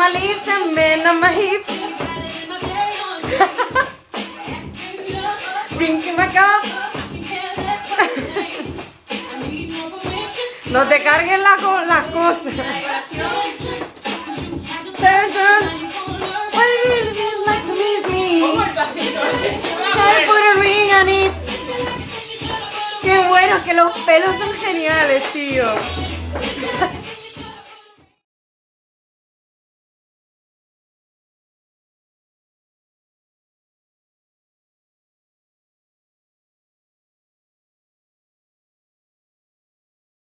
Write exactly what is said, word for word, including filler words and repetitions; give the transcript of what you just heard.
my lips and bend on my hips. Drinking my cup. No te carguen la co las cosas. Turn, turn. What do you really like to miss me? Try to put a ring on it. Qué bueno, que los pelos son geniales, tío.